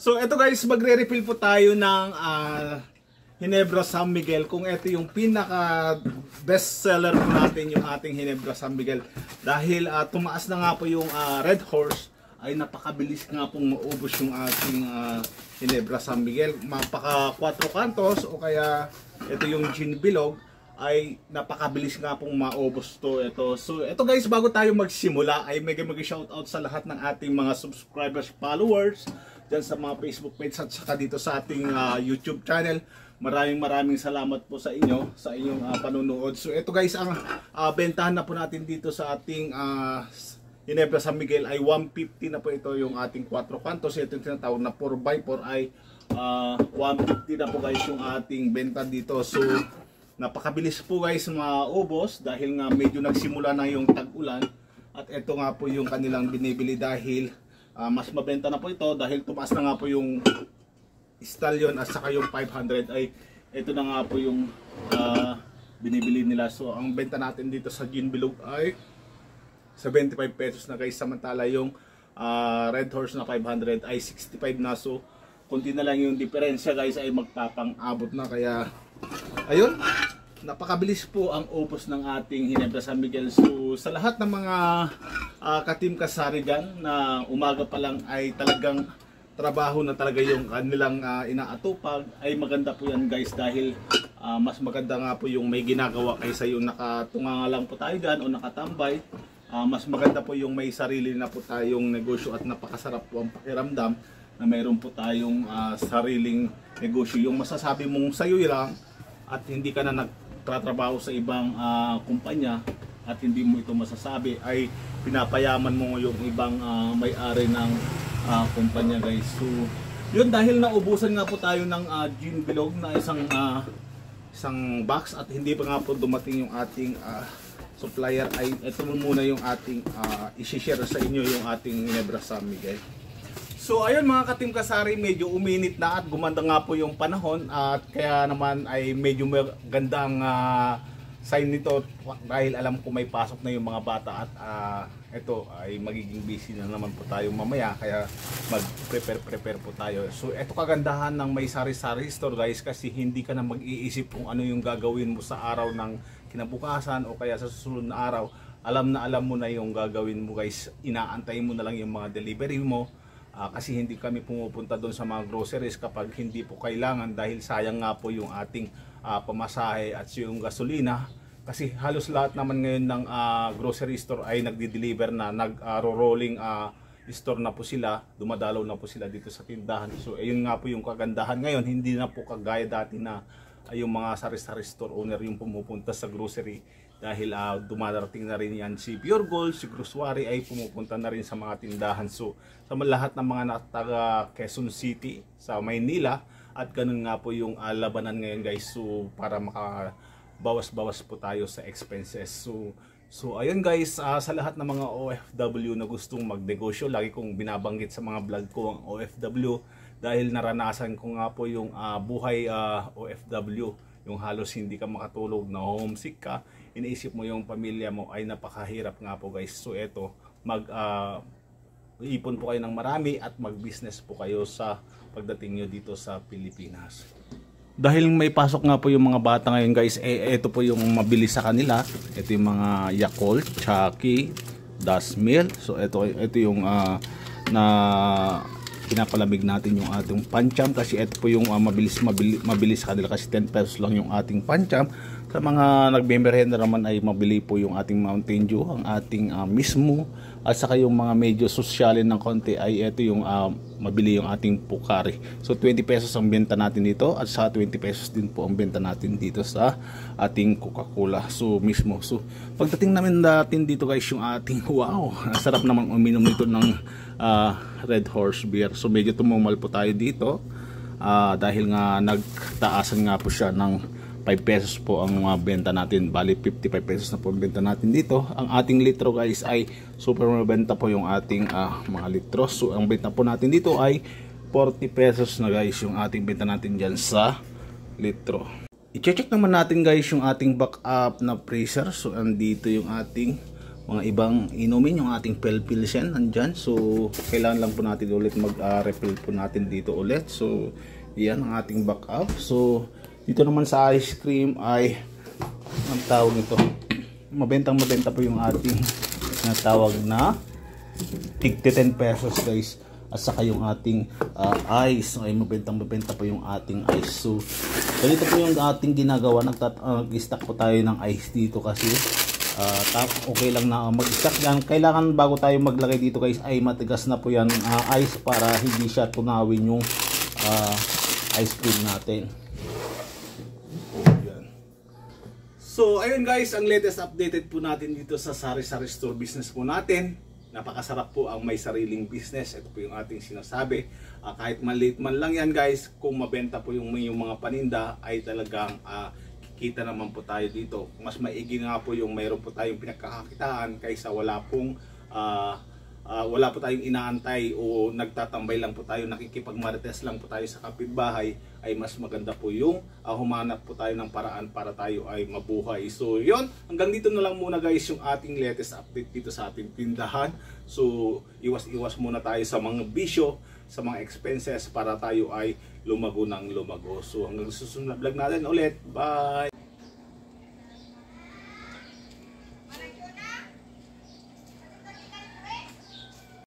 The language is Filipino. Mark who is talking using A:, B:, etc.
A: So ito guys, magre-refill po tayo ng Ginebra San Miguel. Kung ito yung pinaka best seller po natin, yung ating Ginebra San Miguel. Dahil tumaas na nga po yung Red Horse, ay napakabilis nga pong maubos yung ating Ginebra San Miguel. Mapaka 4 kantos o kaya ito yung Gin Bilog ay napakabilis nga pong maubos to ito. So ito guys, bago tayo magsimula ay mega shoutout sa lahat ng ating mga subscribers, followers dyan sa mga Facebook page at saka dito sa ating YouTube channel. Maraming salamat po sa inyo, sa inyong panunood. So ito guys, ang bentahan na po natin dito sa ating Ginebra San Miguel ay 150 na po ito yung ating 4 kantos. Ito yung tinatawag na 4x4 ay 150 na po guys yung ating benta dito. So napakabilis po guys maubos dahil nga medyo nagsimula na yung tag-ulan. At ito nga po yung kanilang binibili dahil mas mabenta na po ito dahil tumaas na nga po yung stallion at saka yung 500 ay ito na nga po yung binibili nila. So ang benta natin dito sa Gin Bilog ay 75 pesos na guys, samantala yung Red Horse na 500 ay 65 na. So kunti na lang yung diferensya guys, ay magpapang-abot na. Kaya ayun, napakabilis po ang ubos ng ating Ginebra San Miguel. So sa lahat ng mga ka-team kasari dyan na umaga pa lang ay talagang trabaho na talaga yung kanilang inaatupag, ay maganda po yan guys dahil mas maganda nga po yung may ginagawa kaysa yung nakatunga lang po tayo dyan o nakatambay. Mas maganda po yung may sarili na po tayong negosyo at napakasarap po ang pakiramdam na mayroon po tayong sariling negosyo. Yung masasabi mong sayo lang at hindi ka na nagtatrabaho sa ibang kumpanya at hindi mo ito masasabi, ay pinapayaman mo yung ibang may-ari ng kumpanya guys. So yun, dahil naubusan nga po tayo ng Gin Bilog na isang box at hindi pa nga po dumating yung ating supplier, ay ito muna yung ating i-share sa inyo yung ating Ginebra San Miguel. So ayun mga ka-team kasari, medyo uminit na at gumanda nga po yung panahon at kaya naman ay medyo maganda ang sign nito dahil alam ko may pasok na yung mga bata at ito ay magiging busy na naman po tayo mamaya, kaya mag-prepare po tayo. So ito kagandahan ng may sari-sari store guys, kasi hindi ka na mag-iisip kung ano yung gagawin mo sa araw ng kinabukasan o kaya sa susunod na araw. Alam mo na yung gagawin mo guys, inaantay mo na lang yung mga delivery mo. Kasi hindi kami pumupunta doon sa mga groceries kapag hindi po kailangan dahil sayang nga po yung ating pamasahe at yung gasolina. Kasi halos lahat naman ngayon ng grocery store ay nagdi-deliver na, nag-rolling store na po sila, dumadalaw na po sila dito sa tindahan. So ayun nga po yung kagandahan ngayon, hindi na po kagaya dati na yung mga sari-sari store owner yung pumupunta sa grocery dahil dumarating na rin yan si Pure Gold, si Grocery ay pumupunta na rin sa mga tindahan. So sa lahat ng mga taga Quezon City, sa Maynila, at ganun nga po yung labanan ngayon guys. So para makabawas-bawas po tayo sa expenses. So ayun guys, sa lahat ng mga OFW na gustong magnegosyo, lagi kong binabanggit sa mga vlog ko ang OFW dahil naranasan ko nga po yung buhay OFW, yung halos hindi ka makatulog, na homesick ka, iniisip mo yung pamilya mo, ay napakahirap nga po guys. So eto, ipon po kayo ng marami at mag-business po kayo sa pagdating nyo dito sa Pilipinas. Dahil may pasok nga po yung mga bata ngayon guys, ito po yung mabilis sa kanila. Ito yung mga Yakult, Chucky, Dasmil. So ito yung na pinapalamig natin yung ating pancham, kasi ito po yung mabilis sa kanila, kasi 10 pesos lang yung ating pancham. Sa mga nagmemerenda naman ay mabili po yung ating Mountain Dew, ang ating mismo, at saka yung mga medyo sosyalin ng konti ay ito yung mabili yung ating Pocari. So 20 pesos ang benta natin dito at sa 20 pesos din po ang benta natin dito sa ating Coca-Cola. So mismo. So pagdating namin natin dito guys, yung ating wow, sarap namang uminom nito ng Red Horse beer. So medyo tumumal po tayo dito dahil nga nagtaasan nga po siya ng 5 pesos po ang benta natin. Bali 55 pesos na po ang benta natin dito. Ang ating litro guys ay super mabenta po yung ating mga litro. So ang benta po natin dito ay 40 pesos na guys yung ating benta natin dyan sa litro. I-check naman natin guys yung ating backup na freezer. So andito yung ating mga ibang inumin, yung ating Pelpilsen nandyan. So kailangan lang po natin ulit mag-refill po natin dito ulit. So yan ang ating backup. So dito naman sa ice cream ay ang tawag nito, mabenta po yung ating natawag na tig 10 pesos guys. At saka yung ating ice ay mabenta po yung ating ice. So ganito po yung ating ginagawa, nag-stack po tayo ng ice dito kasi okay lang na mag-stack yan. Kailangan bago tayo maglagay dito guys ay matigas na po yan ice para hindi siya tunawin yung ice cream natin. So ayun guys, ang latest updated po natin dito sa sari-sari store business po natin. Napakasarap po ang may sariling business. Ito po yung ating sinasabi. Kahit maliit man lang yan guys, kung mabenta po yung mga paninda ay talagang kikita naman po tayo dito. Mas maigi nga po yung mayroon po tayong pinagkakakitaan kaysa wala po tayong inaantay o nagtatambay lang po tayo, nakikipagmarites lang po tayo sa kapitbahay. Ay mas maganda po yung humanap po tayo ng paraan para tayo ay mabuhay. So yun, hanggang dito na lang muna guys yung ating latest update dito sa ating tindahan. So iwas muna tayo sa mga bisyo, sa mga expenses para tayo ay lumago ng lumago. So hanggang susunod na vlog natin ulit. Bye!